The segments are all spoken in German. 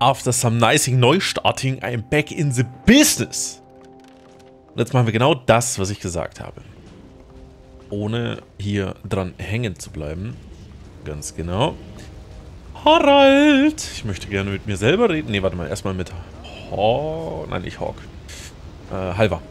After some nicing Neustarting, I'm back in the business. Und jetzt machen wir genau das, was ich gesagt habe. Ohne hier dran hängen zu bleiben. Ganz genau. Harald! Ich möchte gerne mit mir selber reden. Ne, warte mal. Erstmal mit Nein, nicht Hawk. Halvar.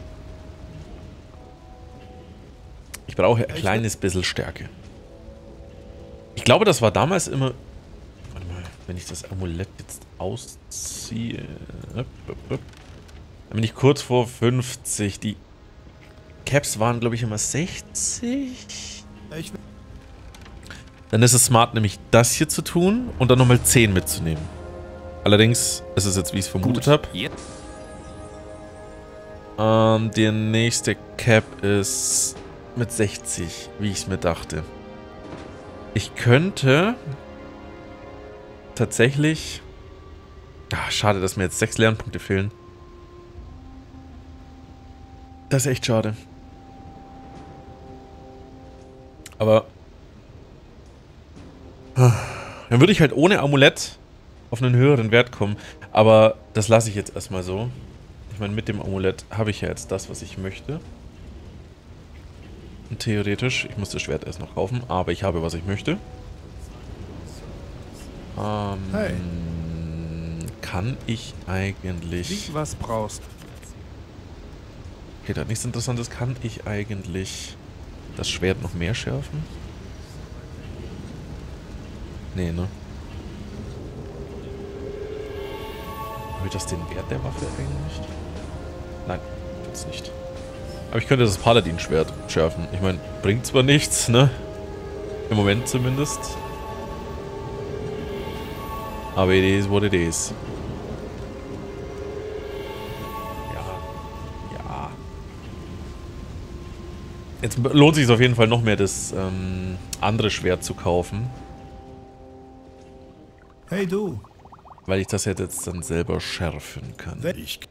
Ich brauche ein kleines bisschen Stärke. Ich glaube, das war damals immer... Warte mal, wenn ich das Amulett jetzt ausziehe... Dann bin ich kurz vor 50. Die Caps waren, glaube ich, immer 60. Dann ist es smart, nämlich das hier zu tun und dann nochmal 10 mitzunehmen. Allerdings ist es jetzt, wie ich es vermutet habe. Der nächste Cap ist mit 60, wie ich es mir dachte. Ich könnte tatsächlich... schade, dass mir jetzt 6 Lernpunkte fehlen. Das ist echt schade. Aber... dann würde ich halt ohne Amulett auf einen höheren Wert kommen. Aber das lasse ich jetzt erstmal so. Ich meine, mit dem Amulett habe ich ja jetzt das, was ich möchte. Und theoretisch, ich muss das Schwert erst noch kaufen, aber ich habe, was ich möchte. Hey. Kann ich eigentlich... Wie was brauchst. Okay, da hat nichts Interessantes. Kann ich eigentlich das Schwert noch mehr schärfen? Nee, ne? Erhöht das den Wert der Waffe eigentlich? Nein, tut's nicht. Aber ich könnte das Paladin-Schwert schärfen. Ich meine, bringt zwar nichts, ne? Im Moment zumindest. Aber it is what it is. Ja. Jetzt lohnt sich auf jeden Fall noch mehr, das andere Schwert zu kaufen. Hey du. Weil ich das jetzt dann selber schärfen kann.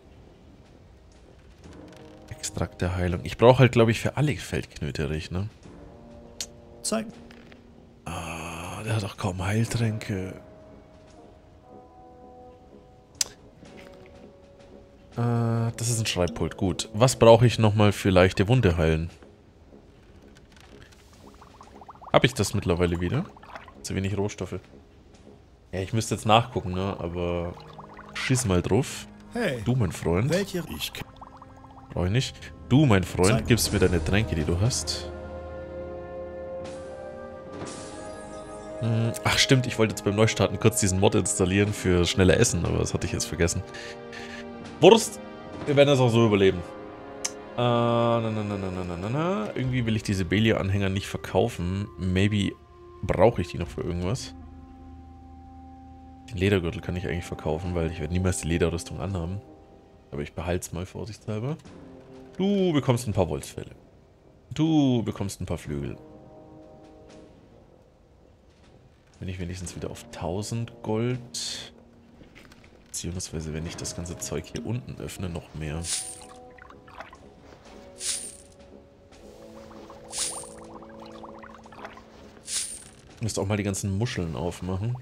Extrakt der Heilung. Ich brauche halt, glaube ich, für alle Feldknöterich, ne? Zeig. Der hat auch kaum Heiltränke. Das ist ein Schreibpult. Gut. Was brauche ich nochmal für leichte Wunde heilen? Habe ich das mittlerweile wieder? Zu wenig Rohstoffe. Ja, ich müsste jetzt nachgucken, ne? Aber schiss mal drauf. Hey. Du, mein Freund. Welche ich Brauche ich nicht. Du, mein Freund, gibst mir deine Tränke, die du hast. Ach stimmt, ich wollte jetzt beim Neustarten kurz diesen Mod installieren für schnelle Essen, aber das hatte ich jetzt vergessen. Wurst! Wir werden das auch so überleben. Irgendwie will ich diese Belia-Anhänger nicht verkaufen. Maybe brauche ich die noch für irgendwas. Den Ledergürtel kann ich eigentlich verkaufen, weil ich werde niemals die Lederrüstung anhaben. Aber ich behalte es mal vorsichtshalber. Du bekommst ein paar Wolfsfelle. Du bekommst ein paar Flügel. Bin ich wenigstens wieder auf 1000 Gold. Beziehungsweise, wenn ich das ganze Zeug hier unten öffne, noch mehr. Ich müsste auch mal die ganzen Muscheln aufmachen.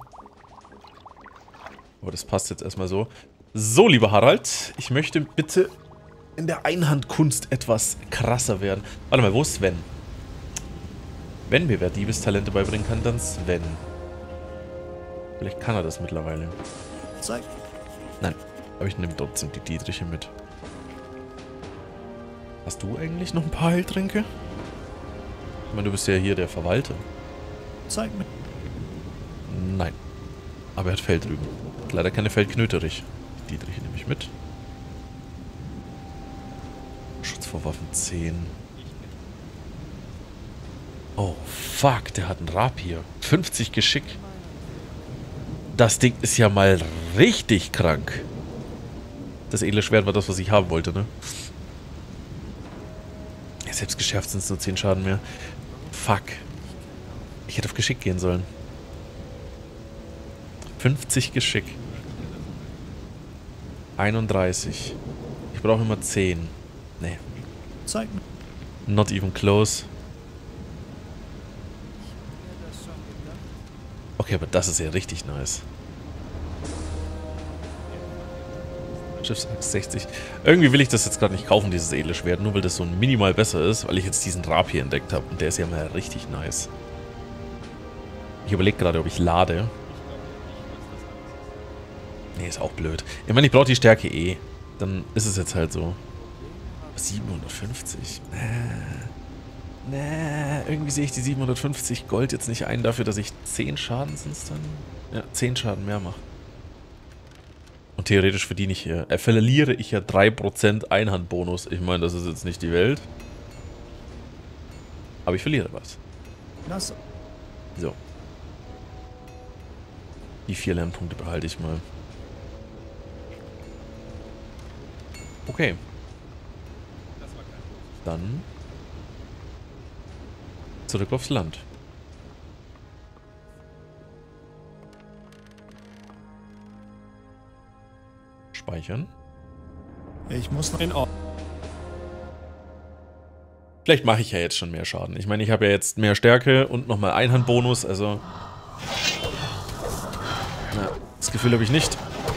Aber das passt jetzt erstmal so. So, lieber Harald, ich möchte bitte in der Einhandkunst etwas krasser werden. Warte mal, wo ist Sven? Wenn mir wer Diebestalente beibringen kann, dann Sven. Vielleicht kann er das mittlerweile. Zeig. Nein, aber ich nehme trotzdem die Dietriche mit. Hast du eigentlich noch ein paar Heiltränke? Ich meine, du bist ja hier der Verwalter. Zeig mir. Nein. Aber er hat Feldrüben. Hat leider keine Feldknöterich. Die Dietriche nehme ich mit. Schutz vor Waffen 10. Oh, fuck, der hat einen Rapier. 50 Geschick. Das Ding ist ja mal richtig krank. Das edle Schwert war das, was ich haben wollte, ne? Ja, selbst geschärft sind es nur 10 Schaden mehr. Fuck. Ich hätte auf Geschick gehen sollen. 50 Geschick. 31. Ich brauche immer 10. Nee. Zeig mir. Not even close. Okay, aber das ist ja richtig nice. Schiffsachs 60. Irgendwie will ich das jetzt gerade nicht kaufen, dieses edle Schwert, nur weil das so minimal besser ist, weil ich jetzt diesen Rapier entdeckt habe. Und der ist ja mal richtig nice. Ich überlege gerade, ob ich lade. Nee, ist auch blöd. Ich meine, ich brauche die Stärke eh. Dann ist es jetzt halt so. 750. Irgendwie sehe ich die 750 Gold jetzt nicht ein dafür, dass ich 10 Schaden sind es dann? Ja, 10 Schaden mehr mache. Und theoretisch verdiene ich hier, verliere ich ja 3% Einhandbonus. Ich meine, das ist jetzt nicht die Welt. Aber ich verliere was. Lass. So. Die 4 Lernpunkte behalte ich mal. Okay. Dann zurück aufs Land. Speichern. Ich muss noch in Ordnung. Vielleicht mache ich ja jetzt schon mehr Schaden. Ich meine, ich habe ja jetzt mehr Stärke und nochmal Einhandbonus, also... Na, das Gefühl habe ich nicht.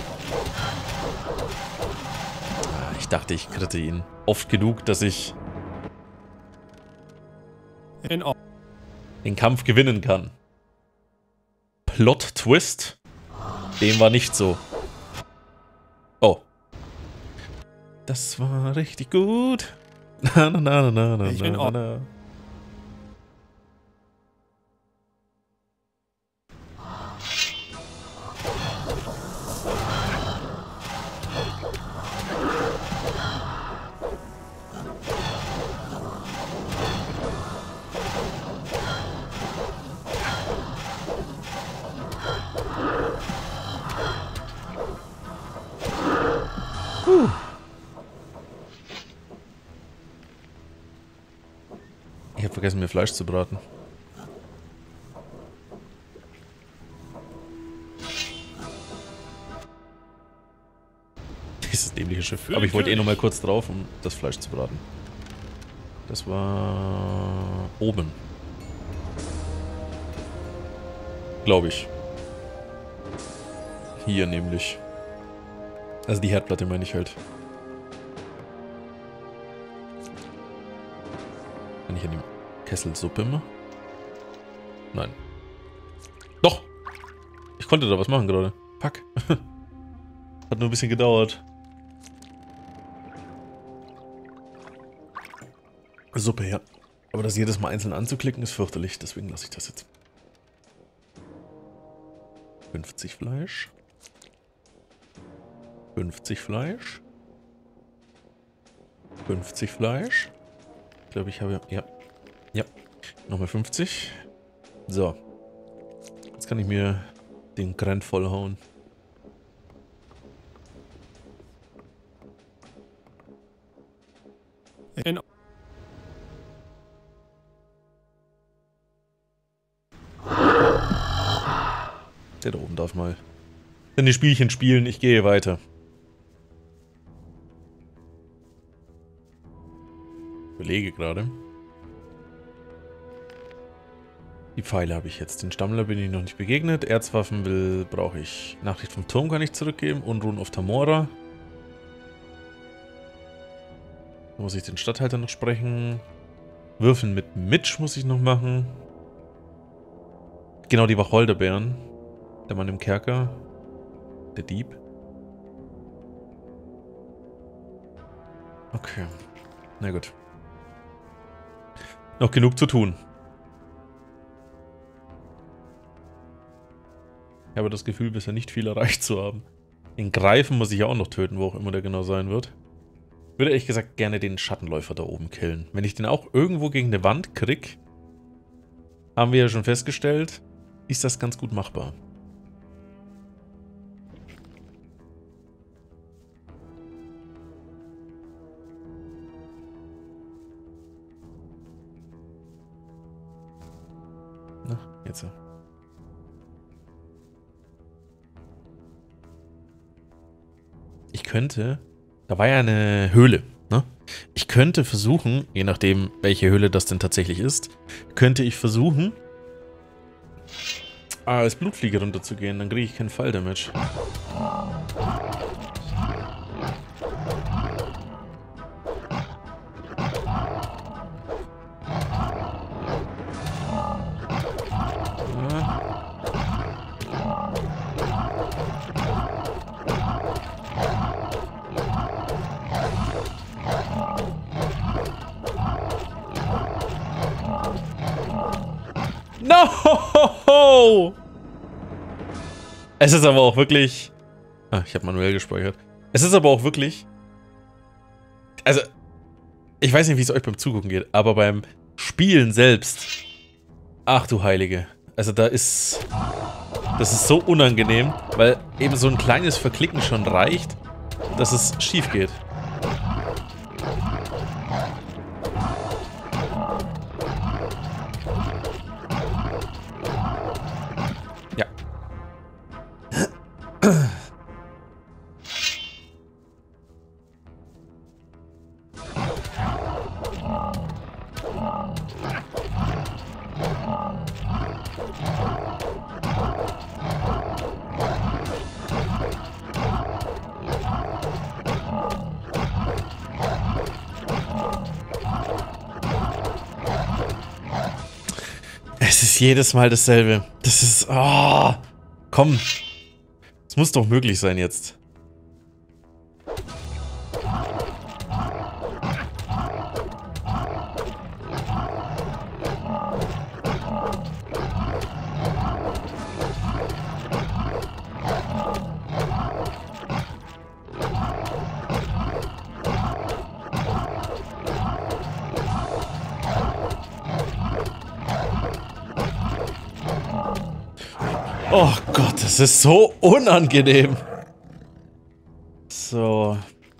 Ich dachte, ich kritte ihn oft genug, dass ich den Kampf gewinnen kann. Plot-Twist? Dem war nicht so. Oh. Das war richtig gut. Na, na, na, na, na, Ich bin na, na. Ich habe vergessen, mir Fleisch zu braten. Dieses dämliche Schiff. Aber ich wollte eh noch mal kurz drauf, um das Fleisch zu braten. Das war oben. Glaube ich. Hier nämlich. Also die Herdplatte meine ich halt. Kann ich an dem Kessel Suppe machen? Nein. Doch! Ich konnte da was machen gerade. Fuck. Hat nur ein bisschen gedauert. Suppe, ja. Aber das jedes Mal einzeln anzuklicken ist fürchterlich, deswegen lasse ich das jetzt. 50 Fleisch. 50 Fleisch. 50 Fleisch. Ich glaube, ich habe... Ja. Ja. Nochmal 50. So. Jetzt kann ich mir den Grand vollhauen. Der da oben darf mal seine Spielchen spielen. Ich gehe weiter. Überlege gerade. Die Pfeile habe ich jetzt. Den Stammler bin ich noch nicht begegnet. Erzwaffen brauche ich. Nachricht vom Turm kann ich zurückgeben. Unruhen auf Tamora. Da muss ich den Statthalter noch sprechen. Würfeln mit Mitch muss ich noch machen. Genau, die Wacholderbeeren. Der Mann im Kerker. Der Dieb. Okay. Na gut. Noch genug zu tun. Ich habe das Gefühl, bisher nicht viel erreicht zu haben. Den Greifen muss ich ja auch noch töten, wo auch immer der genau sein wird. Ich würde ehrlich gesagt gerne den Schattenläufer da oben killen. Wenn ich den auch irgendwo gegen eine Wand krieg, haben wir ja schon festgestellt, ist das ganz gut machbar. Na, jetzt. Ich könnte... Da war ja eine Höhle, ne? Ich könnte versuchen, je nachdem, welche Höhle das denn tatsächlich ist, könnte ich versuchen, als Blutfliege runterzugehen. Dann kriege ich keinen Fall-Damage. Es ist aber auch wirklich... Ah, ich habe manuell gespeichert. Es ist aber auch wirklich... Also, ich weiß nicht, wie es euch beim Zugucken geht, aber beim Spielen selbst... Ach du Heilige. Also da ist... Das ist so unangenehm, weil eben so ein kleines Verklicken schon reicht, dass es schief geht. Ja. Es ist jedes Mal dasselbe. Das ist... Oh, komm. Es muss doch möglich sein jetzt. Oh Gott, das ist so unangenehm. So.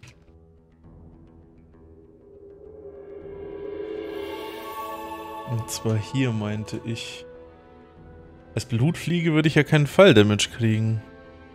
Und zwar hier, meinte ich. Als Blutfliege würde ich ja keinen Fall-Damage kriegen.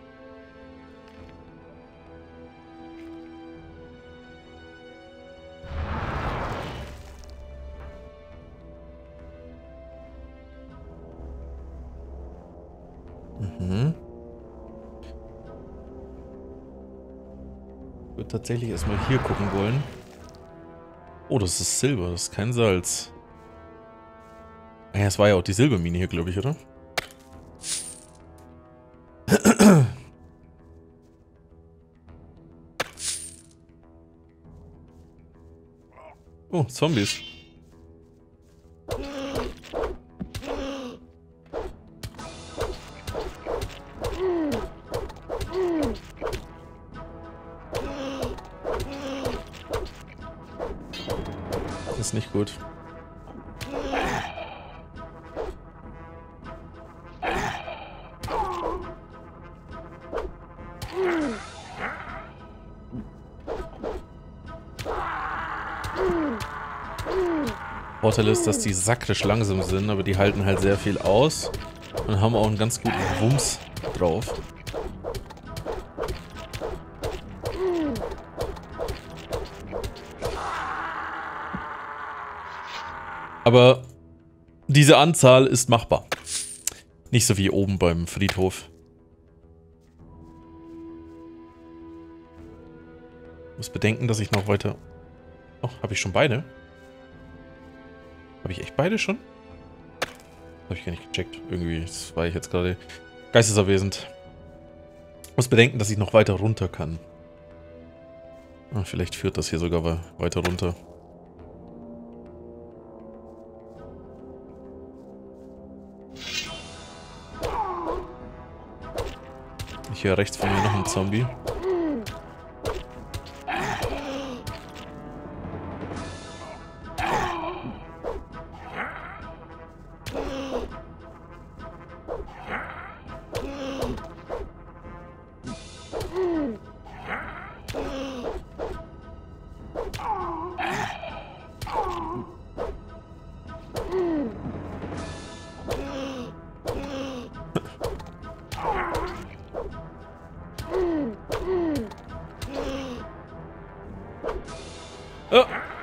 Ich würde tatsächlich erstmal hier gucken wollen. Oh, das ist Silber, das ist kein Salz. Ah ja, es war ja auch die Silbermine hier, glaube ich, oder? Oh, Zombies. Das ist nicht gut. Vorteil ist, dass die sakrisch langsam sind, aber die halten halt sehr viel aus und haben auch einen ganz guten Wumms drauf. Aber diese Anzahl ist machbar. Nicht so wie oben beim Friedhof. Muss bedenken, dass ich noch weiter... Oh, habe ich schon beide? Habe ich echt beide schon? Habe ich gar nicht gecheckt. Irgendwie, das war ich jetzt gerade geistesabwesend. Muss bedenken, dass ich noch weiter runter kann. Ah, vielleicht führt das hier sogar weiter runter. Ich höre rechts von mir noch einen Zombie. Oh.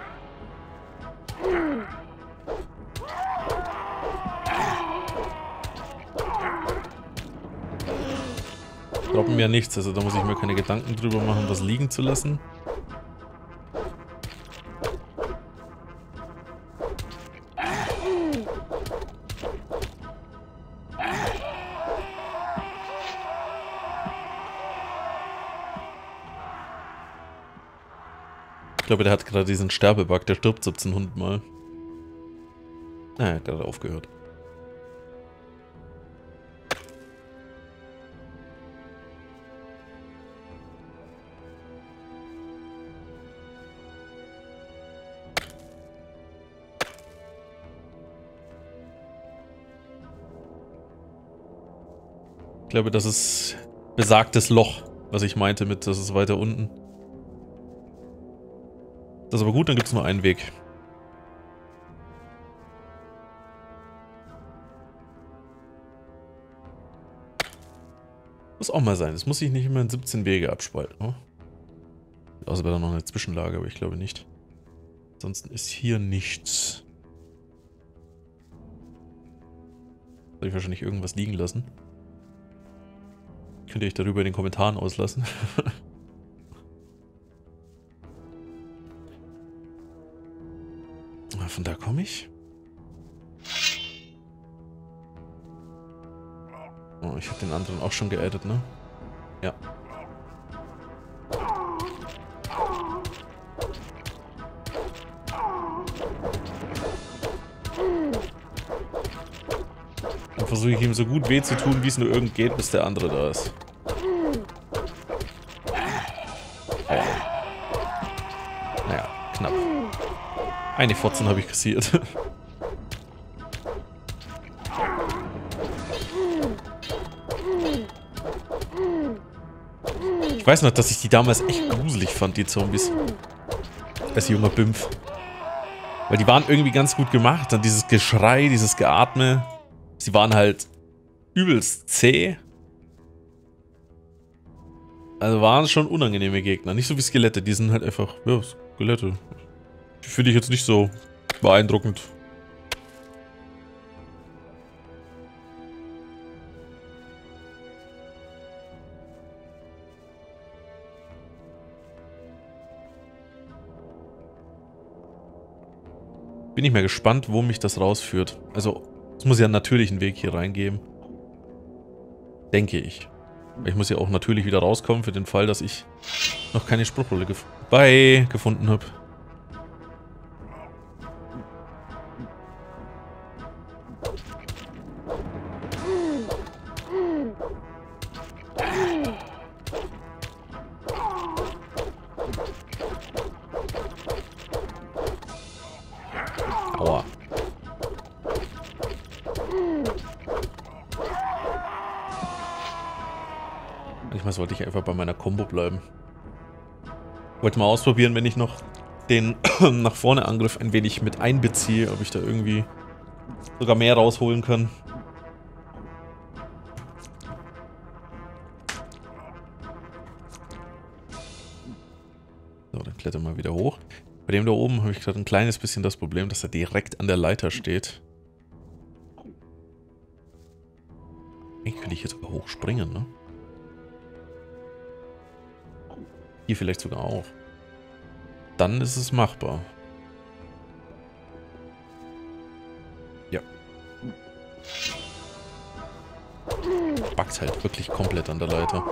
Droppen mir nichts, also da muss ich mir keine Gedanken drüber machen, was liegen zu lassen. Ich glaube, der hat gerade diesen Sterbebug, der stirbt 1700 Mal. Ah, er hat gerade aufgehört. glaube, das ist besagtes Loch, was ich meinte mit, das ist weiter unten. Das ist aber gut, dann gibt es nur einen Weg. Muss auch mal sein. Es muss sich nicht immer in 17 Wege abspalten. Oh. Außer wäre da noch eine Zwischenlage, aber ich glaube nicht. Ansonsten ist hier nichts. Soll ich wahrscheinlich irgendwas liegen lassen? Könnt ihr euch darüber in den Kommentaren auslassen. Von da komme ich. Oh, ich habe den anderen auch schon geaddet, ne? Ja. Dann versuche ich ihm so gut weh zu tun, wie es nur irgend geht, bis der andere da ist. Naja, knapp. Eine 14 habe ich kassiert. Ich weiß noch, dass ich die damals echt gruselig fand, die Zombies. Als junger Bimpf. Weil die waren irgendwie ganz gut gemacht. Dann dieses Geschrei, dieses Geatme. Sie waren halt übelst zäh. Also waren schon unangenehme Gegner. Nicht so wie Skelette, die sind halt einfach, ja, Skelette. Die finde ich jetzt nicht so beeindruckend. Bin ich mal gespannt, wo mich das rausführt. Also, es muss ja einen natürlichen Weg hier reingeben. Denke ich. Ich muss ja auch natürlich wieder rauskommen für den Fall, dass ich noch keine Spruchrolle gefunden habe. Aua. Manchmal sollte ich einfach bei meiner Combo bleiben. Wollte mal ausprobieren, wenn ich noch den nach vorne Angriff ein wenig mit einbeziehe, ob ich da irgendwie sogar mehr rausholen kann. So, dann klettern wir mal wieder hoch. Bei dem da oben habe ich gerade ein kleines bisschen das Problem, dass er direkt an der Leiter steht. Eigentlich könnte ich jetzt sogar hochspringen, ne? Hier vielleicht sogar auch. Dann ist es machbar. Ja. Backt halt wirklich komplett an der Leiter.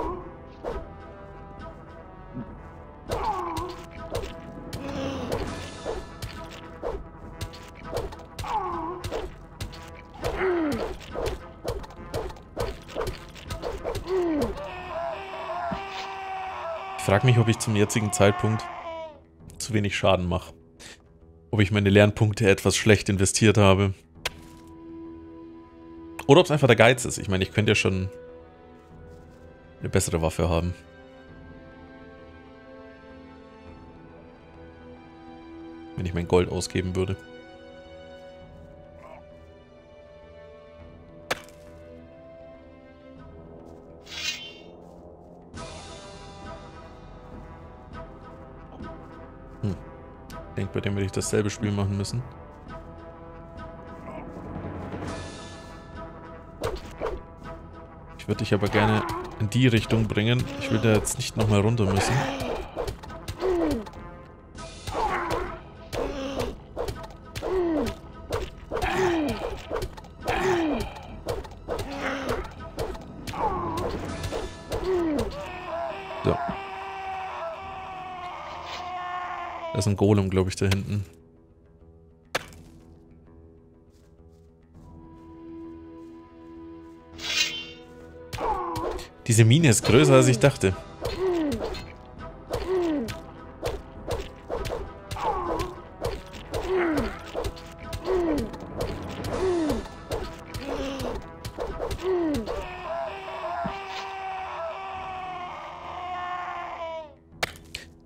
Ich frage mich, ob ich zum jetzigen Zeitpunkt zu wenig Schaden mache. Ob ich meine Lernpunkte etwas schlecht investiert habe. Oder ob es einfach der Geiz ist. Ich meine, ich könnte ja schon eine bessere Waffe haben. Wenn ich mein Gold ausgeben würde. Ich denke, bei dem werde ich dasselbe Spiel machen müssen. Ich würde dich aber gerne in die Richtung bringen. Ich will da jetzt nicht nochmal runter müssen. So. Da ist ein Golem, glaube ich, da hinten. Diese Mine ist größer, als ich dachte.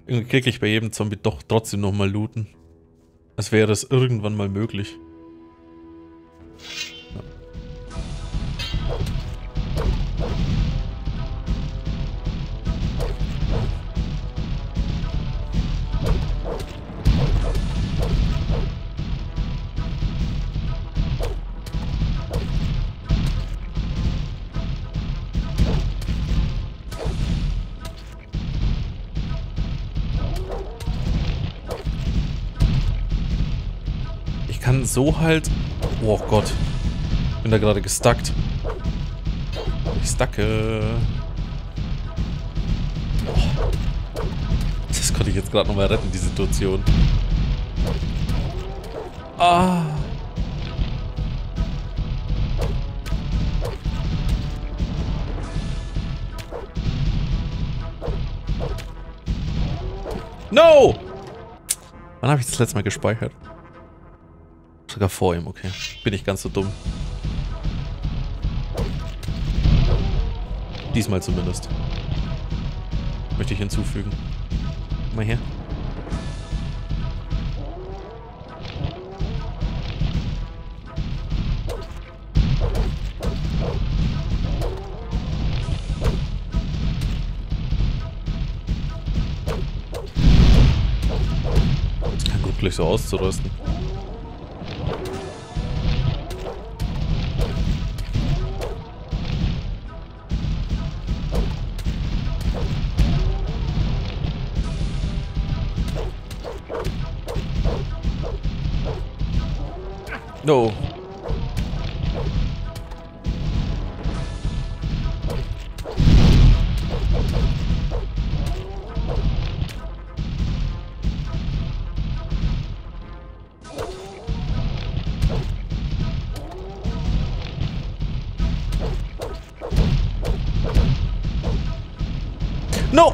Irgendwie kriege ich bei jedem Zombie doch trotzdem nochmal looten. Als wäre es irgendwann mal möglich. Ja. Ich kann so halt... Oh Gott. Bin da gerade gestuckt. Ich stucke. Oh. Das konnte ich jetzt gerade nochmal retten, die Situation. Ah. No! Wann habe ich das letzte Mal gespeichert? Sogar vor ihm, okay. Bin ich ganz so dumm. Diesmal zumindest. Möchte ich hinzufügen. Mal her. Das kann gut gleich so auszurüsten. No. No!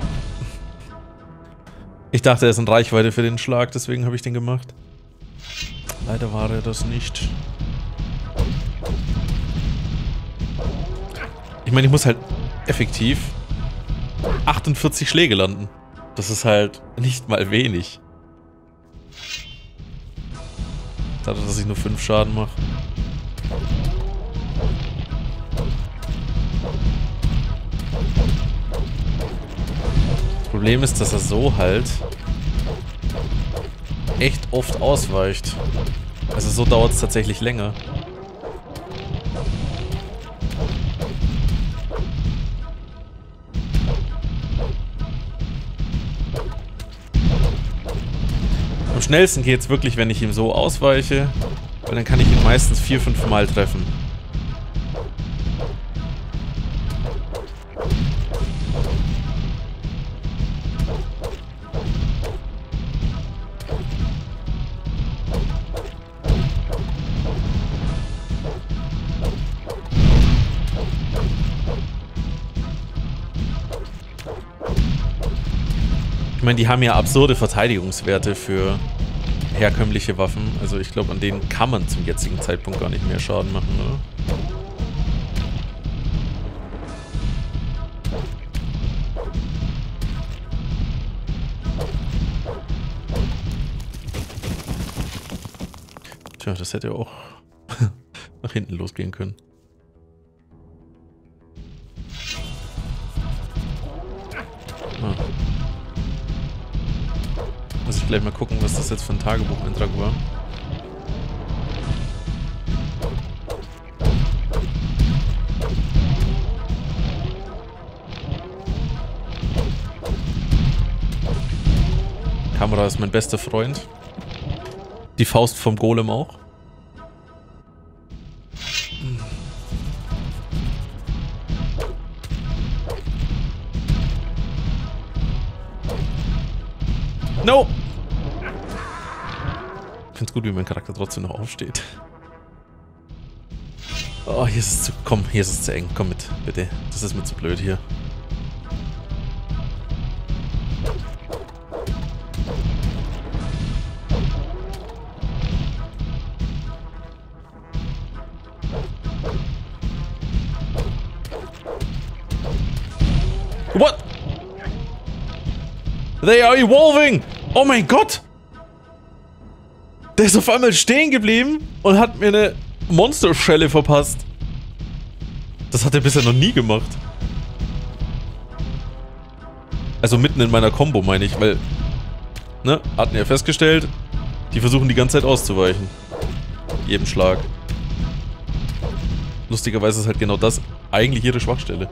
Ich dachte, er ist in Reichweite für den Schlag, deswegen habe ich den gemacht. Leider war er das nicht. Ich meine, ich muss halt effektiv 48 Schläge landen. Das ist halt nicht mal wenig. Dadurch, dass ich nur 5 Schaden mache. Das Problem ist, dass er so halt echt oft ausweicht. Also so dauert es tatsächlich länger. Am schnellsten geht es wirklich, wenn ich ihm so ausweiche, weil dann kann ich ihn meistens 4-5 Mal treffen. Ich meine, die haben ja absurde Verteidigungswerte für herkömmliche Waffen. Also ich glaube, an denen kann man zum jetzigen Zeitpunkt gar nicht mehr Schaden machen, oder? Tja, das hätte auch nach hinten losgehen können. Ah. Muss ich gleich mal gucken, was das jetzt für ein Tagebucheintrag war. Kamera ist mein bester Freund. Die Faust vom Golem auch. No! Ich find's gut, wie mein Charakter trotzdem noch aufsteht. Oh, hier ist es zu... Komm, hier ist es zu eng. Komm mit, bitte. Das ist mir zu blöd hier. What? They are evolving! Oh mein Gott! Der ist auf einmal stehen geblieben und hat mir eine Monsterschelle verpasst. Das hat er bisher noch nie gemacht. Also mitten in meiner Combo, meine ich, weil... Ne, hatten ja festgestellt, die versuchen die ganze Zeit auszuweichen. Jedem Schlag. Lustigerweise ist halt genau das eigentlich ihre Schwachstelle.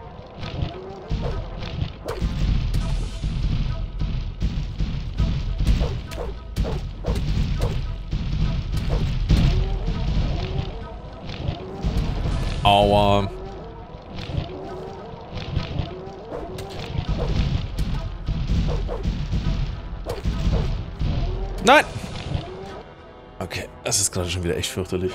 Aua. Nein! Okay, das ist gerade schon wieder echt fürchterlich.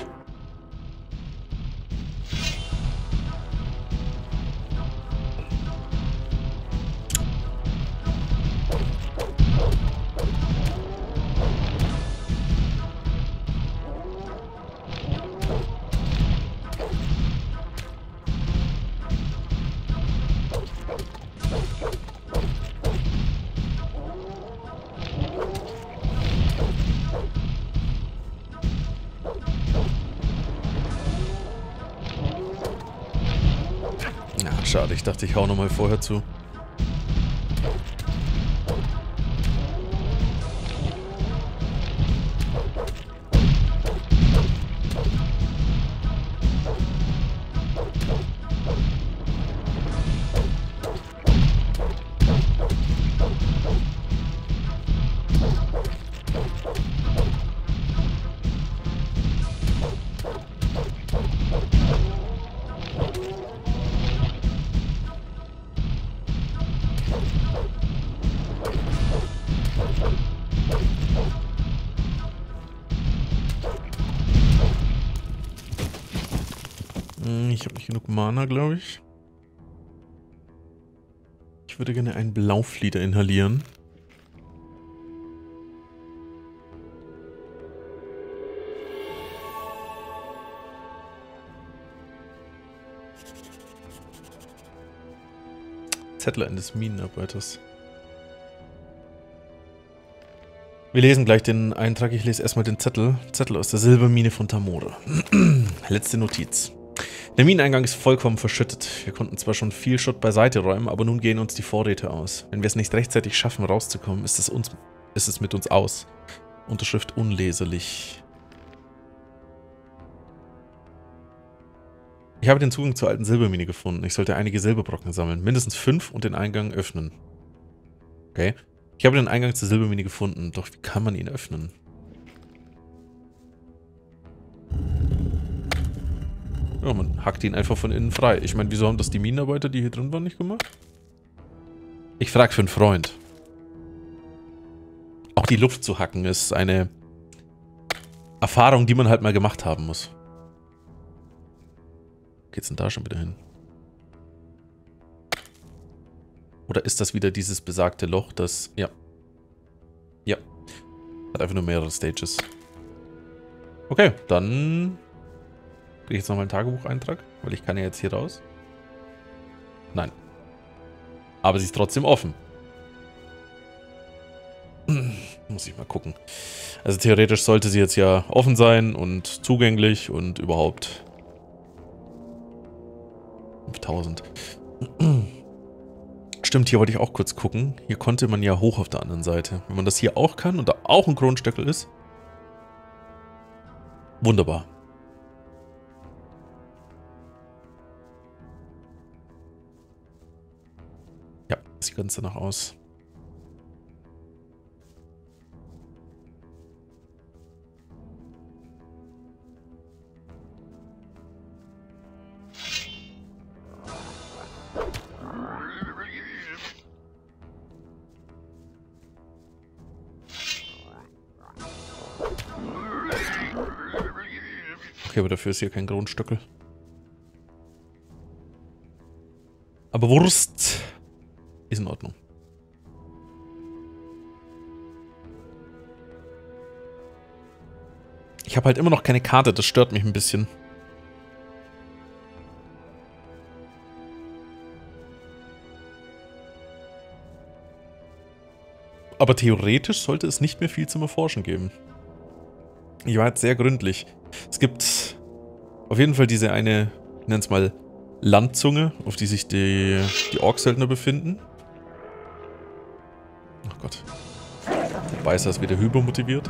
Schade, ich dachte, ich hau nochmal vorher zu. Ich habe nicht genug Mana, glaube ich. Ich würde gerne einen Blauflieder inhalieren. Zettler eines Minenarbeiters. Wir lesen gleich den Eintrag. Ich lese erstmal den Zettel. Zettel aus der Silbermine von Tamora. Letzte Notiz. Der Mineneingang ist vollkommen verschüttet. Wir konnten zwar schon viel Schutt beiseite räumen, aber nun gehen uns die Vorräte aus. Wenn wir es nicht rechtzeitig schaffen, rauszukommen, ist es mit uns aus. Unterschrift unleserlich. Ich habe den Zugang zur alten Silbermine gefunden. Ich sollte einige Silberbrocken sammeln. Mindestens 5 und den Eingang öffnen. Okay. Ich habe den Eingang zur Silbermine gefunden. Doch wie kann man ihn öffnen? Ja, man hackt ihn einfach von innen frei. Ich meine, wieso haben das die Minenarbeiter, die hier drin waren, nicht gemacht? Ich frage für einen Freund. Auch die Luft zu hacken ist eine Erfahrung, die man halt mal gemacht haben muss. Geht's denn da schon wieder hin? Oder ist das wieder dieses besagte Loch, das... Ja. Ja. Hat einfach nur mehrere Stages. Okay, dann... Kriege ich jetzt nochmal einen Tagebucheintrag? Weil ich kann ja jetzt hier raus. Nein. Aber sie ist trotzdem offen. Muss ich mal gucken. Also theoretisch sollte sie jetzt ja offen sein und zugänglich und überhaupt. 5000. Stimmt, hier wollte ich auch kurz gucken. Hier konnte man ja hoch auf der anderen Seite. Wenn man das hier auch kann und da auch ein Kronstöckel ist. Wunderbar. Ja, sieht ganz danach aus. Okay, aber dafür ist hier kein Grundstöckel. Aber Wurst ist in Ordnung. Ich habe halt immer noch keine Karte, das stört mich ein bisschen. Aber theoretisch sollte es nicht mehr viel zum Erforschen geben. Ich war jetzt sehr gründlich. Es gibt auf jeden Fall diese eine, ich nenne es mal, Landzunge, auf die sich die Ork-Söldner befinden. Ach Gott. Der Beißer ist wieder hypermotiviert.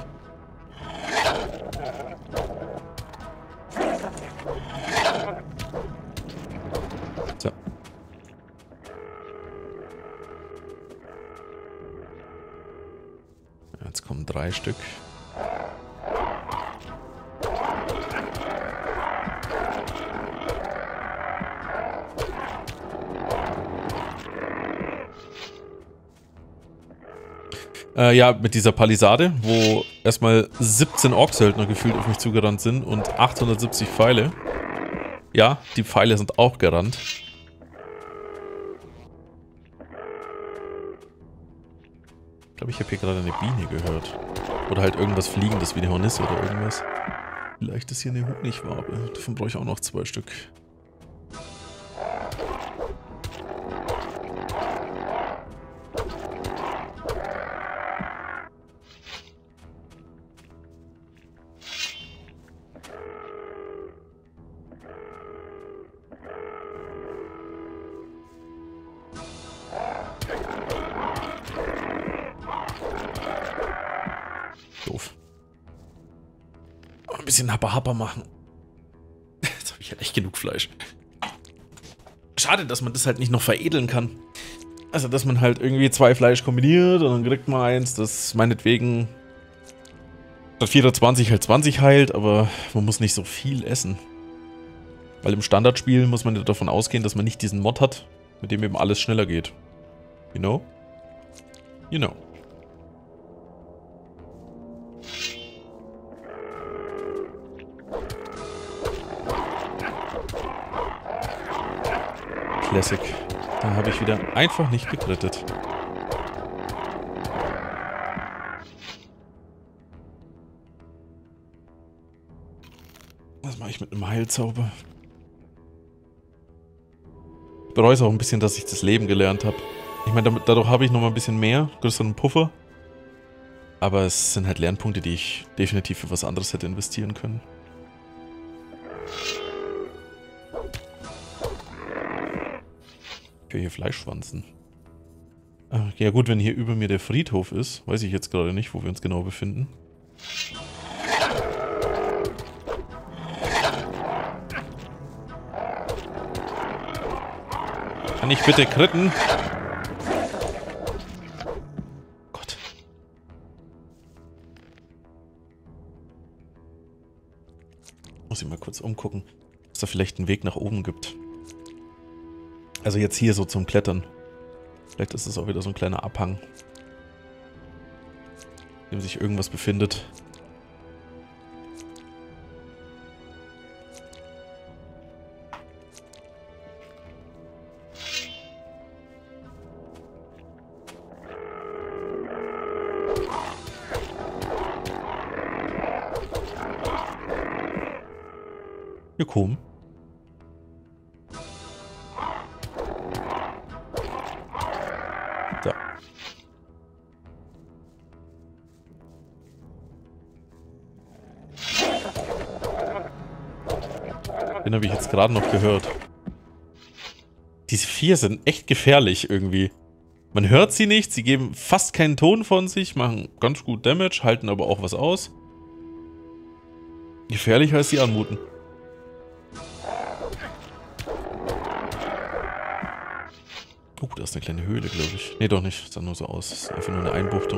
So. Jetzt kommen 3 Stück. Ja, mit dieser Palisade, wo erstmal 17 Ork-Söldner gefühlt auf mich zugerannt sind und 870 Pfeile. Ja, die Pfeile sind auch gerannt. Ich glaube, ich habe hier gerade eine Biene gehört. Oder halt irgendwas Fliegendes wie eine Hornisse oder irgendwas. Vielleicht ist hier eine Honigwabe. Davon brauche ich auch noch 2 Stück. Doof. Ein bisschen Happa-Happa machen. Jetzt habe ich halt echt genug Fleisch. Schade, dass man das halt nicht noch veredeln kann. Also, dass man halt irgendwie 2 Fleisch kombiniert und dann kriegt man eins, das meinetwegen statt 24 halt 20 heilt, aber man muss nicht so viel essen. Weil im Standardspiel muss man ja davon ausgehen, dass man nicht diesen Mod hat, mit dem eben alles schneller geht. You know? You know. Classic. Da habe ich wieder einfach nicht gekrittet. Was mache ich mit einem Heilzauber? Ich bereue es auch ein bisschen, dass ich das Leben gelernt habe. Ich meine, dadurch habe ich noch mal ein bisschen mehr, größeren Puffer. Aber es sind halt Lernpunkte, die ich definitiv für was anderes hätte investieren können. Ich höre hier Fleischschwanzen. Ja gut, wenn hier über mir der Friedhof ist, weiß ich jetzt gerade nicht, wo wir uns genau befinden. Kann ich bitte kritten? Gott. Muss ich mal kurz umgucken, ob es da vielleicht einen Weg nach oben gibt. Also jetzt hier so zum Klettern. Vielleicht ist es auch wieder so ein kleiner Abhang, in dem sich irgendwas befindet. Ja, komm. So. Den habe ich jetzt gerade noch gehört. Diese 4 sind echt gefährlich irgendwie. Man hört sie nicht, sie geben fast keinen Ton von sich, machen ganz gut Damage, halten aber auch was aus. Gefährlicher als sie anmuten. Da ist eine kleine Höhle, glaube ich. Ne, doch nicht. Sah nur so aus. Das ist einfach nur eine Einbuchtung.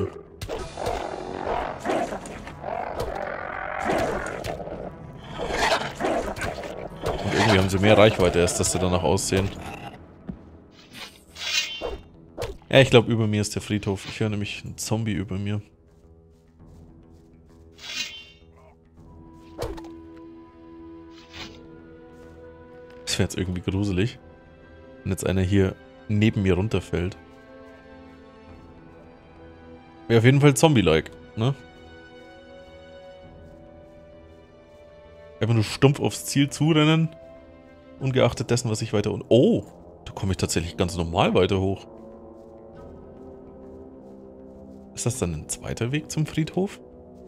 Und irgendwie haben sie mehr Reichweite erst, dass sie danach aussehen. Ja, ich glaube, über mir ist der Friedhof. Ich höre nämlich einen Zombie über mir. Das wäre jetzt irgendwie gruselig. Wenn jetzt einer hier neben mir runterfällt. Wäre auf jeden Fall Zombie-like, ne? Einfach nur stumpf aufs Ziel zurennen. Ungeachtet dessen, was ich weiter unten... Oh! Da komme ich tatsächlich ganz normal weiter hoch. Ist das dann ein zweiter Weg zum Friedhof?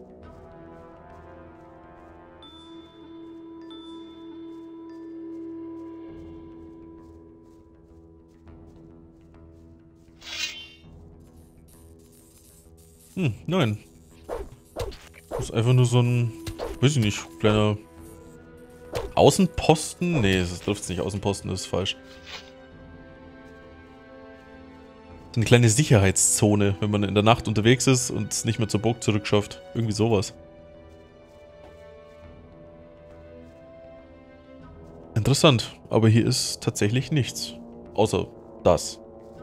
Nein. Das ist einfach nur so ein, weiß ich nicht, kleiner Außenposten? Nee, das dürfte nicht Außenposten, das ist falsch. So eine kleine Sicherheitszone, wenn man in der Nacht unterwegs ist und es nicht mehr zur Burg zurückschafft. Irgendwie sowas. Interessant, aber hier ist tatsächlich nichts. Außer das.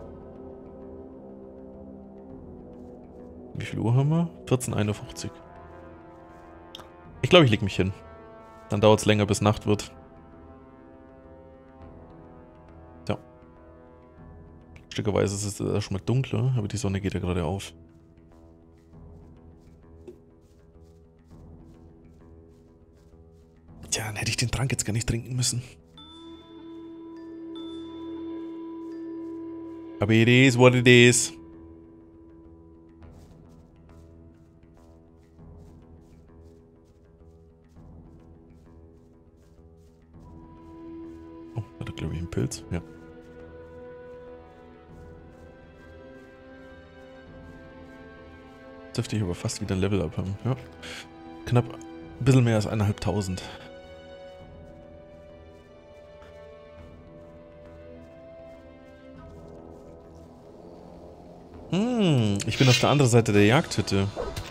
Wie viel Uhr haben wir? 14:51. Ich glaube, ich lege mich hin. Dann dauert es länger, bis Nacht wird. Ja. Stückerweise ist es schon mal dunkler, aber die Sonne geht ja gerade auf. Tja, dann hätte ich den Trank jetzt gar nicht trinken müssen. Aber it is what it is. Oh, hat er, glaube ich, einen Pilz? Ja. Jetzt dürfte ich aber fast wieder ein Level-Up haben. Ja. Knapp ein bisschen mehr als 1.500. Ich bin auf der anderen Seite der Jagdhütte.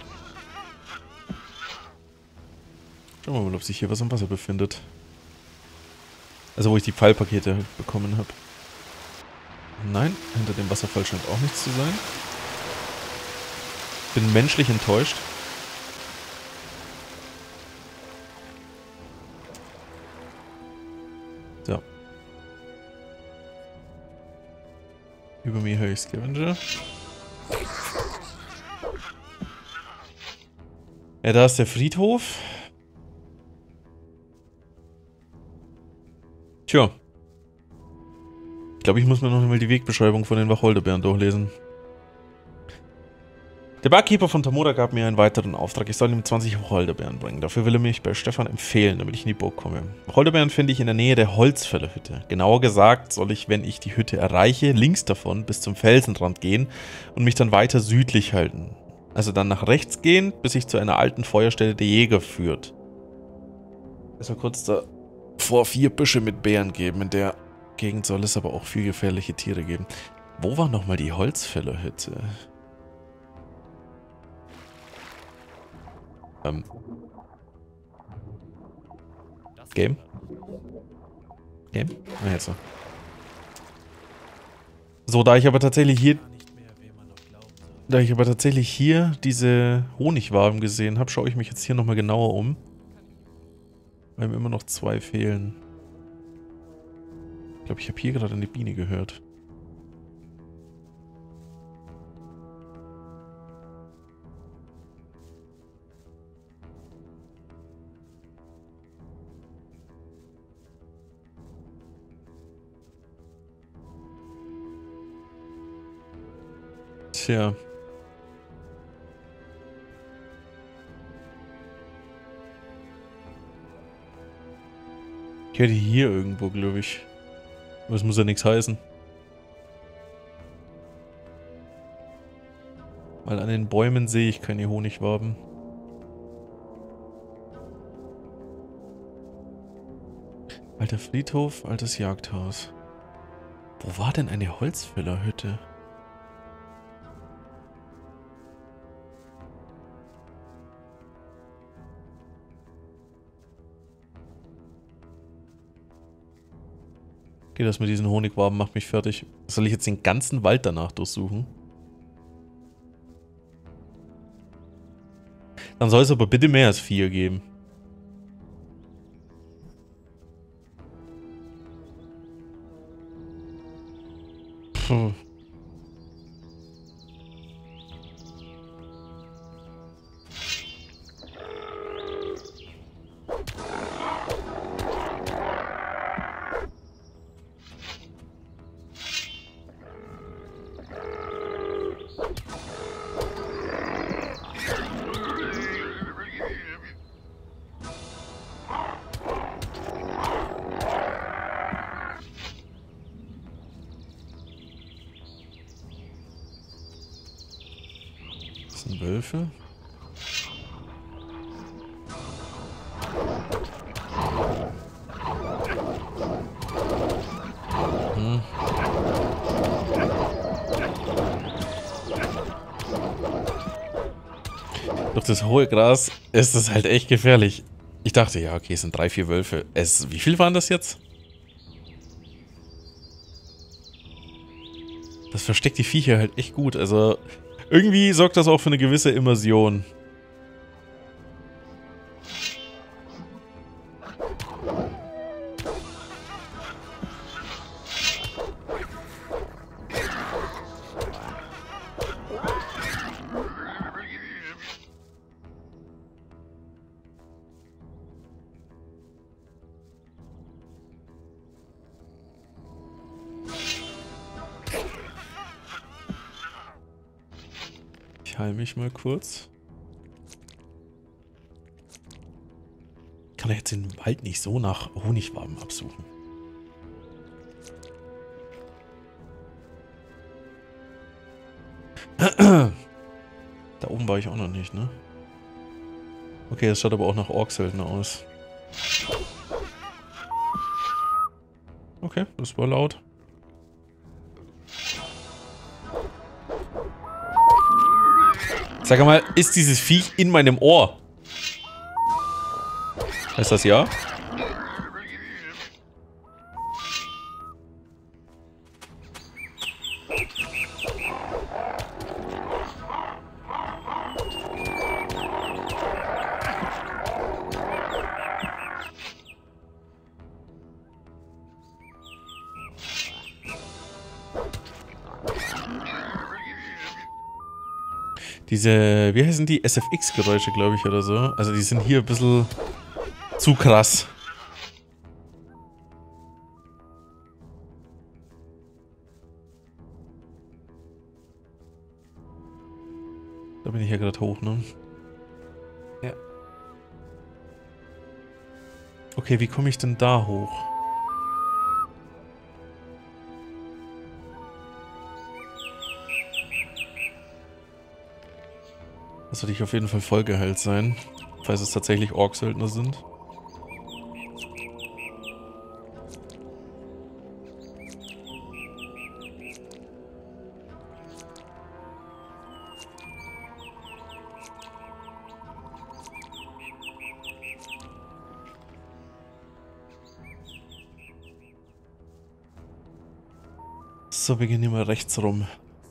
Schauen wir mal, ob sich hier was am Wasser befindet. Also wo ich die Pfeilpakete bekommen habe. Nein, hinter dem Wasserfall scheint auch nichts zu sein. Bin menschlich enttäuscht. So. Über mir höre ich Scavenger. Ja, da ist der Friedhof. Tja. Ich glaube, ich muss mir noch einmal die Wegbeschreibung von den Wacholderbeeren durchlesen. Der Barkeeper von Tamura gab mir einen weiteren Auftrag. Ich soll ihm 20 Wacholderbeeren bringen. Dafür will er mich bei Stefan empfehlen, damit ich in die Burg komme. Wacholderbeeren finde ich in der Nähe der Holzfällerhütte. Genauer gesagt soll ich, wenn ich die Hütte erreiche, links davon bis zum Felsenrand gehen und mich dann weiter südlich halten. Also dann nach rechts gehen, bis ich zu einer alten Feuerstelle der Jäger führt. Es soll kurz davor 4 Büsche mit Beeren geben. In der Gegend soll es aber auch viel gefährliche Tiere geben. Wo war nochmal die Holzfällerhütte? Game? Game? Ah, jetzt so. So, da ich aber tatsächlich hier diese Honigwaben gesehen habe, schaue ich mich jetzt hier nochmal genauer um. Weil mir immer noch 2 fehlen. Ich glaube, ich habe hier gerade eine Biene gehört. Tja. Ich hätte hier irgendwo, glaube ich. Aber es muss ja nichts heißen. Weil an den Bäumen sehe ich keine Honigwaben. Alter Friedhof, altes Jagdhaus. Wo war denn eine Holzfällerhütte? Okay, das mit diesen Honigwaben macht mich fertig. Soll ich jetzt den ganzen Wald danach durchsuchen? Dann soll es aber bitte mehr als 4 geben. Puh. Das sind Wölfe. Durch das hohe Gras ist es halt echt gefährlich. Ich dachte, ja, okay, es sind 3, 4 Wölfe. Wie viel waren das jetzt? Das versteckt die Viecher halt echt gut. Also, irgendwie sorgt das auch für eine gewisse Immersion. Ich heile mich mal kurz. Ich kann ja jetzt den Wald nicht so nach Honigwaben absuchen. Da oben war ich auch noch nicht, ne? Okay, das schaut aber auch nach Orksöldner aus. Okay, das war laut. Sag mal, ist dieses Viech in meinem Ohr? Heißt das ja? Diese, wie heißen die? SFX-Geräusche, glaube ich, oder so. Also die sind hier ein bisschen zu krass. Da bin ich ja gerade hoch, ne? Ja. Okay, wie komme ich denn da hoch? Das sollte ich auf jeden Fall vollgeheilt sein, falls es tatsächlich Orksöldner sind. So, wir gehen hier mal rechts rum.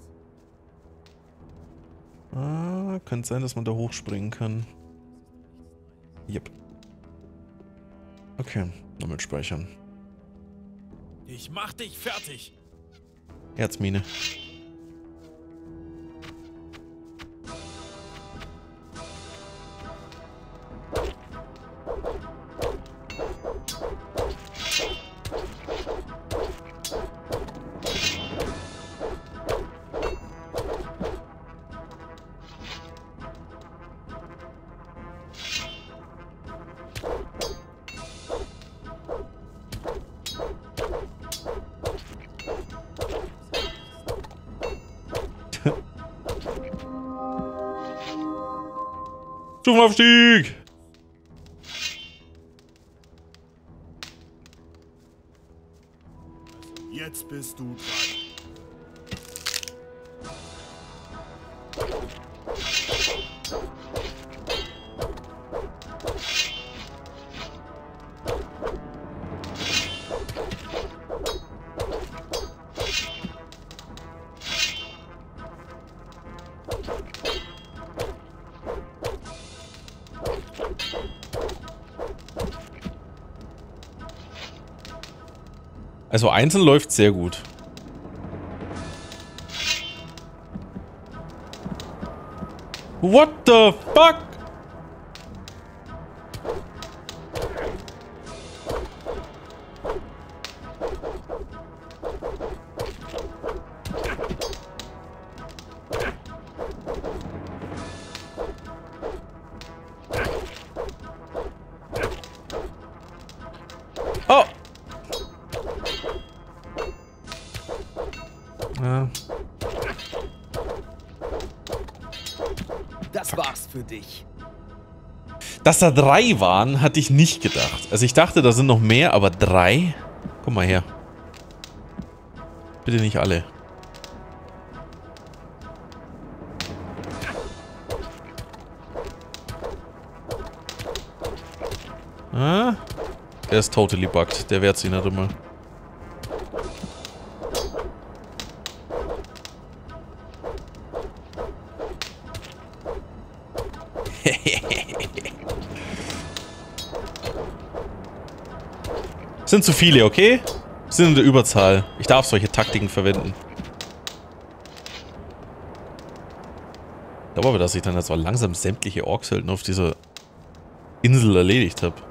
Ah, könnte sein, dass man da hochspringen kann. Yep. Okay, damit speichern. Ich mach dich fertig. Erzmine. Stufenaufstieg! Jetzt bist du dran. Also einzeln läuft sehr gut. What the fuck? Oh! Ja. Das war's für dich. Dass da 3 waren, hatte ich nicht gedacht. Also ich dachte, da sind noch mehr, aber 3? Komm mal her. Bitte nicht alle. Ah, der ist totally bugged. Der wehrt sich nicht immer. Sind zu viele, okay? Sind in der Überzahl. Ich darf solche Taktiken verwenden. Ich glaube aber, dass ich dann jetzt so langsam sämtliche Orkshelden auf dieser Insel erledigt habe.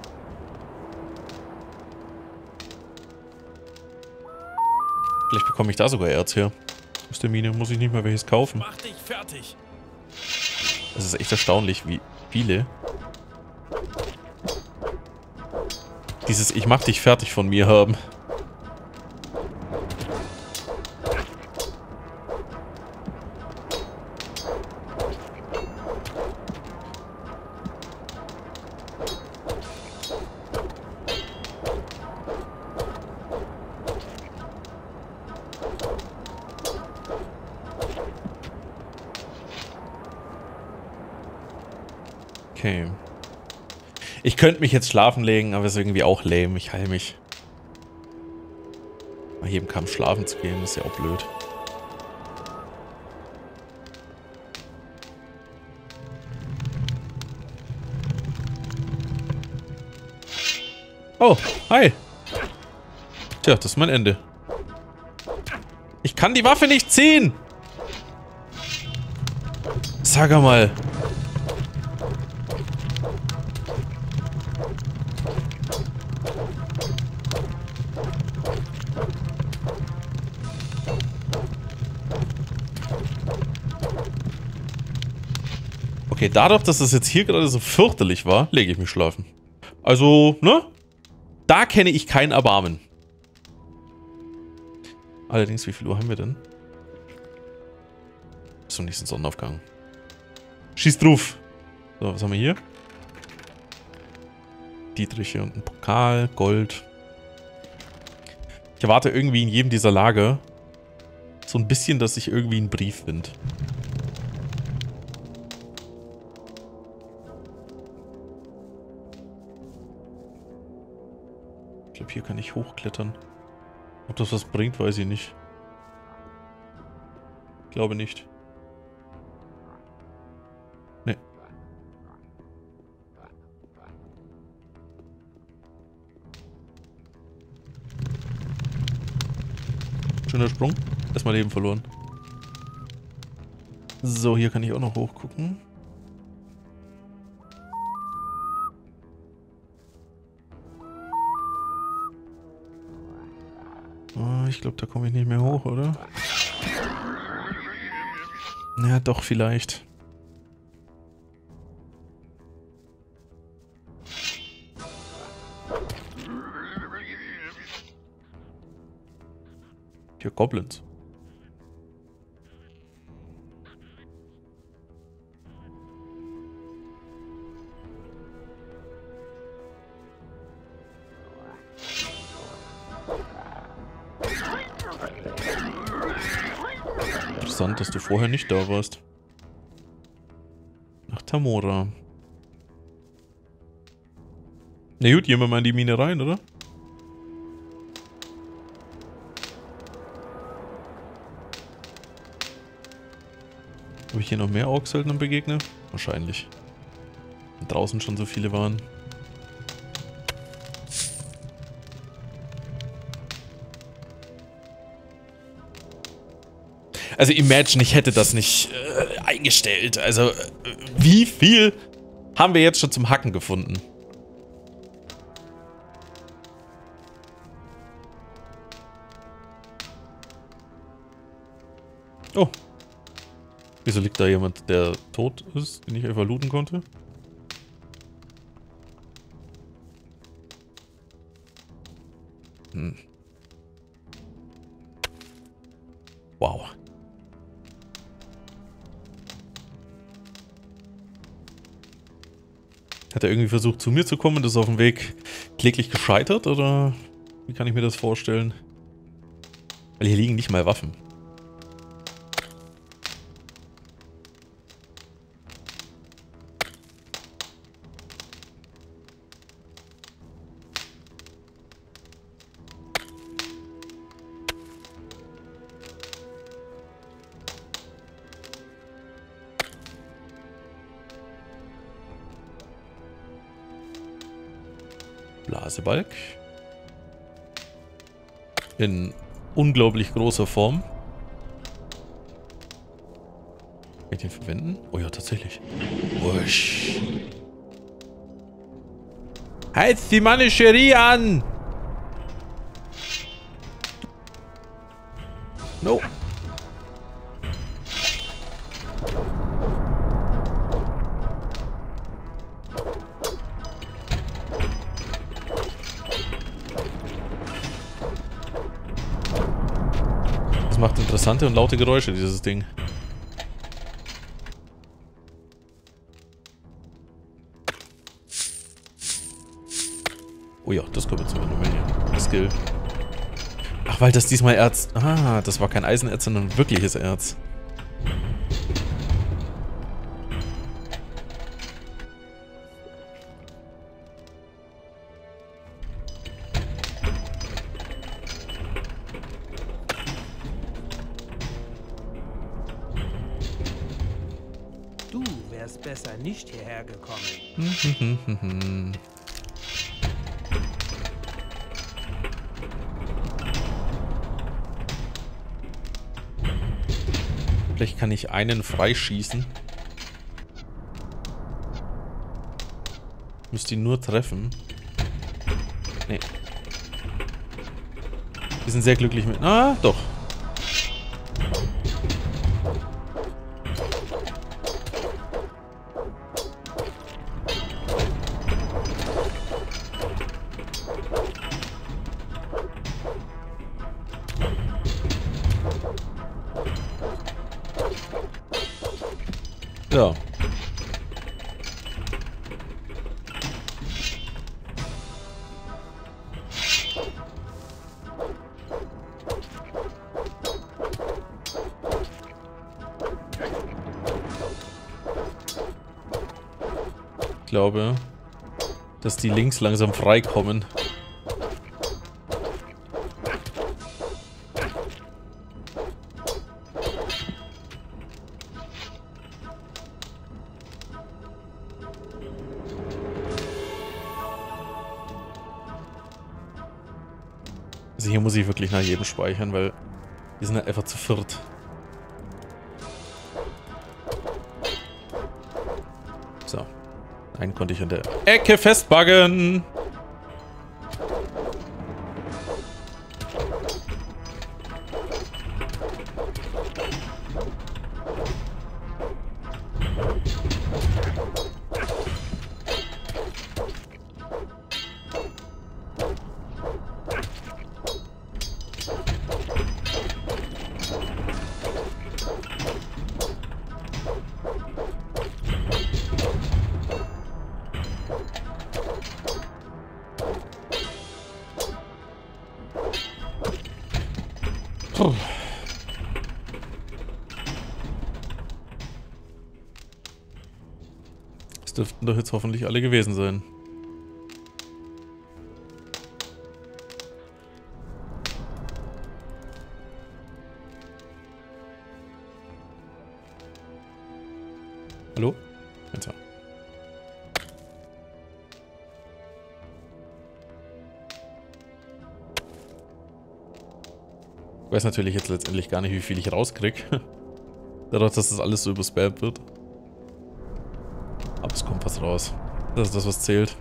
Vielleicht bekomme ich da sogar Erz her. Aus der Mine muss ich nicht mehr welches kaufen. Mach dich fertig. Es ist echt erstaunlich, wie viele dieses Ich mach dich fertig von mir haben. Okay. Ich könnte mich jetzt schlafen legen, aber es ist irgendwie auch lame. Ich heile mich. Mal hier im Kampf schlafen zu gehen, ist ja auch blöd. Oh, hi. Tja, das ist mein Ende. Ich kann die Waffe nicht ziehen. Sag mal. Okay, dadurch, dass das jetzt hier gerade so fürchterlich war, lege ich mich schlafen. Also, ne? Da kenne ich kein Erbarmen. Allerdings, wie viel Uhr haben wir denn? Bis zum nächsten Sonnenaufgang. Schieß drauf. So, was haben wir hier? Dietriche und ein Pokal, Gold. Ich erwarte irgendwie in jedem dieser Lager so ein bisschen, dass ich irgendwie einen Brief finde. Ich glaube, hier kann ich hochklettern. Ob das was bringt, weiß ich nicht. Ich glaube nicht. Nee. Schöner Sprung. Erstmal Leben verloren. So, hier kann ich auch noch hochgucken. Oh, ich glaube, da komme ich nicht mehr hoch, oder? Ja, doch, vielleicht. Hier Goblins. Interessant, dass du vorher nicht da warst. Nach Tamora. Na gut, gehen wir mal in die Mine rein, oder? Ob ich hier noch mehr Orksöldnern begegne? Wahrscheinlich. Wenn draußen schon so viele waren. Also imagine, ich hätte das nicht eingestellt. Also wie viel haben wir jetzt schon zum Hacken gefunden? Oh. Wieso liegt da jemand, der tot ist, den ich einfach looten konnte? Hm. Wow. Hat er irgendwie versucht, zu mir zu kommen und ist auf dem Weg kläglich gescheitert? Oder wie kann ich mir das vorstellen? Weil hier liegen nicht mal Waffen. Blasebalg. In unglaublich großer Form. Kann ich den verwenden? Oh ja, tatsächlich. Wusch. Heiz die Manischerie an! No. Das macht interessante und laute Geräusche, dieses Ding. Oh ja, das kommt jetzt immer hier. Skill. Ach, weil das diesmal Erz... Ah, das war kein Eisenerz, sondern wirkliches Erz. Du wärst besser nicht hierher gekommen. Vielleicht kann ich einen freischießen. Müsste ihn nur treffen. Nee. Wir sind sehr glücklich mit... Ah, doch. Ja. Ich glaube, dass die links langsam freikommen. Also hier muss ich wirklich nach jedem speichern, weil wir sind halt einfach zu viert. So. Einen konnte ich an der Ecke festbuggen. Puh. Das dürften doch jetzt hoffentlich alle gewesen sein. Hallo? Jetzt ja. Ich weiß natürlich jetzt letztendlich gar nicht, wie viel ich rauskrieg. Dadurch, dass das alles so überspammt wird. Aber es kommt was raus. Das ist das, was zählt.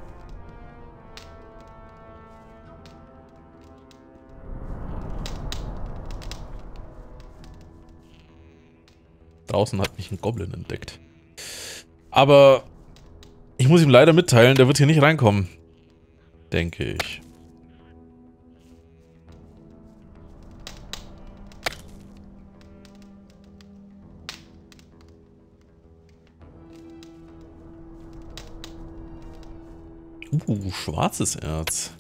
Draußen hat mich ein Goblin entdeckt. Aber ich muss ihm leider mitteilen, der wird hier nicht reinkommen. Denke ich. Schwarzes Erz.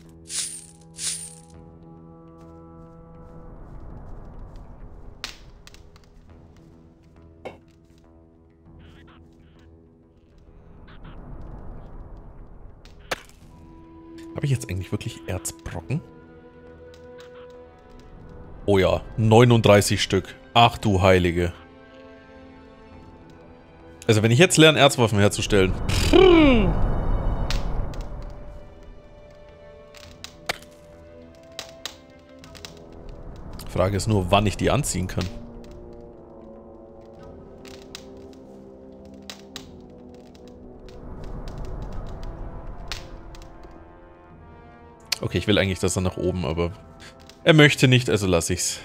Habe ich jetzt eigentlich wirklich Erzbrocken? Oh ja, 39 Stück. Ach du Heilige. Also wenn ich jetzt lerne, Erzwaffen herzustellen. Frage ist nur, wann ich die anziehen kann. Okay, ich will eigentlich, dass er nach oben, aber er möchte nicht, also lasse ich's.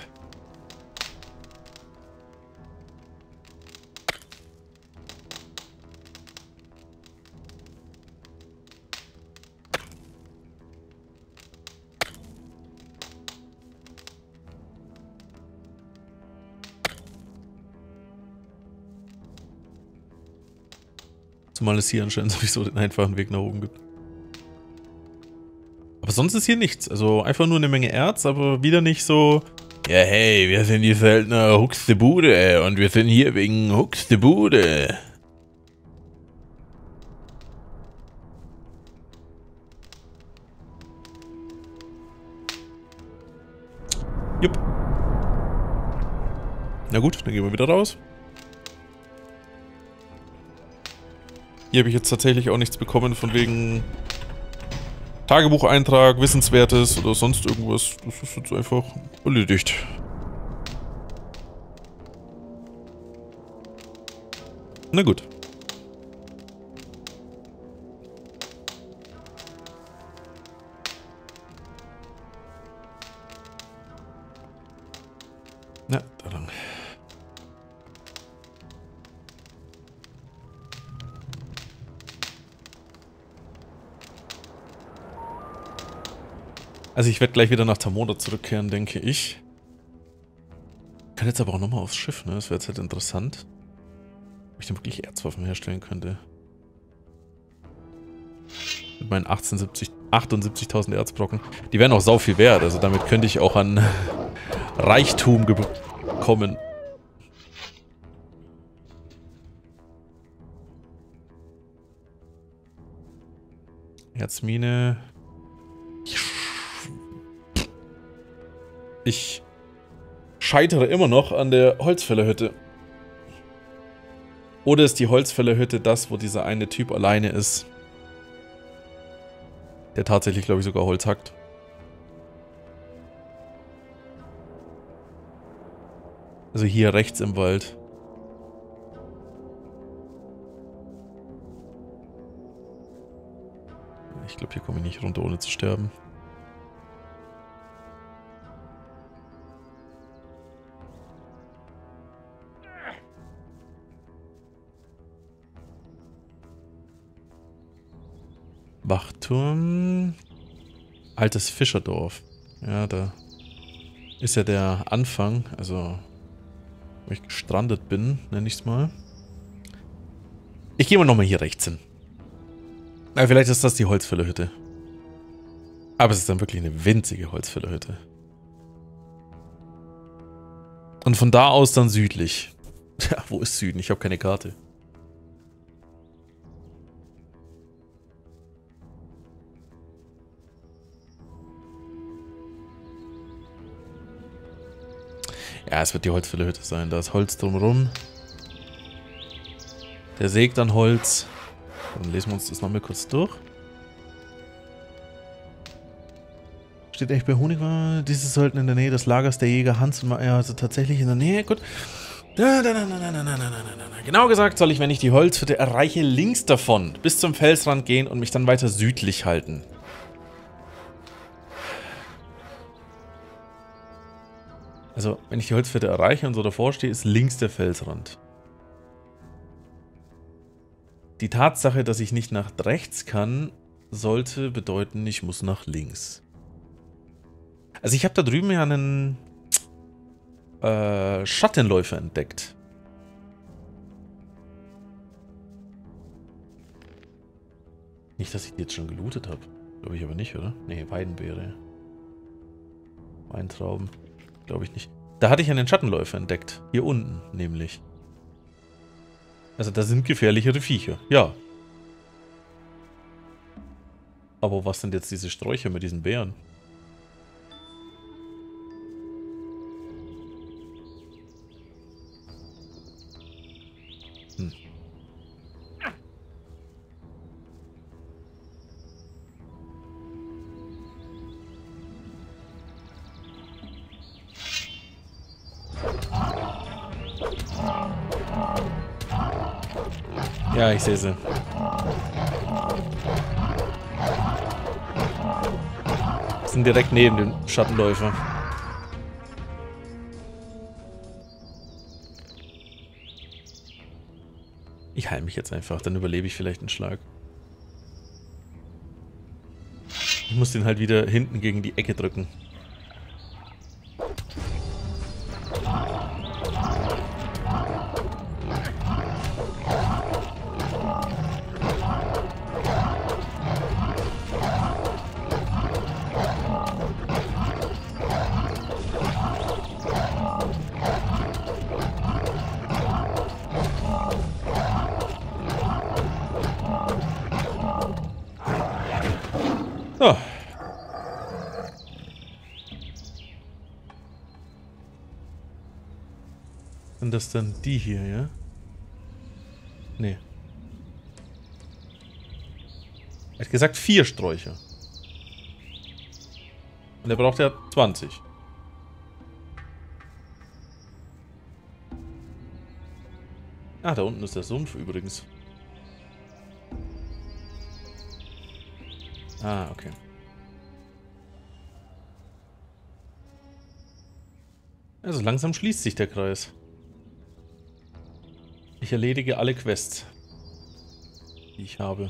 Zumal es hier anscheinend sowieso den einfachen Weg nach oben gibt. Aber sonst ist hier nichts. Also einfach nur eine Menge Erz, aber wieder nicht so... Ja, hey, wir sind die Söldner Huxte Bude und wir sind hier wegen Huxte Bude. Jupp. Na gut, dann gehen wir wieder raus. Hier habe ich jetzt tatsächlich auch nichts bekommen von wegen Tagebucheintrag, Wissenswertes oder sonst irgendwas. Das ist jetzt einfach erledigt. Na gut. Na, da lang. Also ich werde gleich wieder nach Tamoda zurückkehren, denke ich. Kann jetzt aber auch nochmal aufs Schiff, ne? Das wäre jetzt halt interessant. Ob ich denn wirklich Erzwaffen herstellen könnte. Mit meinen 78.000 Erzbrocken. Die wären auch sau viel wert, also damit könnte ich auch an Reichtum kommen. Erzmine. Ich scheitere immer noch an der Holzfällerhütte. Oder ist die Holzfällerhütte das, wo dieser eine Typ alleine ist? Der tatsächlich, glaube ich, sogar Holz hackt. Also hier rechts im Wald. Ich glaube, hier komme ich nicht runter, ohne zu sterben. Wachturm. Altes Fischerdorf. Ja, da ist ja der Anfang, also wo ich gestrandet bin, nenne ich es mal. Ich gehe mal nochmal hier rechts hin. Na, vielleicht ist das die Holzfällerhütte. Aber es ist dann wirklich eine winzige Holzfällerhütte. Und von da aus dann südlich. Tja, wo ist Süden? Ich habe keine Karte. Ja, es wird die Holzfällerhütte sein. Da ist Holz drumherum. Der sägt dann Holz. Dann lesen wir uns das nochmal kurz durch. Steht echt bei Honigwasser. Diese sollten in der Nähe des Lagers der Jäger Hans und ja, also tatsächlich in der Nähe. Gut. Genau gesagt soll ich, wenn ich die Holzhütte erreiche, links davon bis zum Felsrand gehen und mich dann weiter südlich halten. Also, wenn ich die Holzhütte erreiche und so davor stehe, ist links der Felsrand. Die Tatsache, dass ich nicht nach rechts kann, sollte bedeuten, ich muss nach links. Also ich habe da drüben ja einen Schattenläufer entdeckt. Nicht, dass ich die jetzt schon gelootet habe. Glaube ich aber nicht, oder? Nee, Weidenbeere. Weintrauben. Glaube ich nicht. Da hatte ich einen Schattenläufer entdeckt. Hier unten, nämlich. Also da sind gefährlichere Viecher. Ja. Aber was sind jetzt diese Sträucher mit diesen Beeren? Hm. Ja, ich sehe sie. Sind direkt neben dem Schattenläufer. Ich heile mich jetzt einfach, dann überlebe ich vielleicht einen Schlag. Ich muss den halt wieder hinten gegen die Ecke drücken. So. Sind das dann die hier, ja? Nee. Er hat gesagt 4 Sträucher. Und er braucht ja 20. Ah, da unten ist der Sumpf übrigens. Ah, okay. Also langsam schließt sich der Kreis. Ich erledige alle Quests, die ich habe.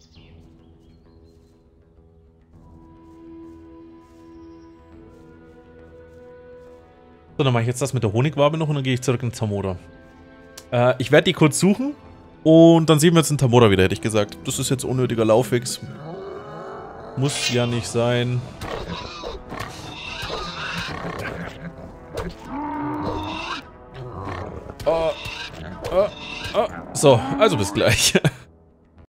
So, dann mache ich jetzt das mit der Honigwabe noch und dann gehe ich zurück in Zamora. Ich werde die kurz suchen und dann sehen wir uns in Zamora wieder, hätte ich gesagt. Das ist jetzt unnötiger Laufweg. Muss ja nicht sein. So, also bis gleich.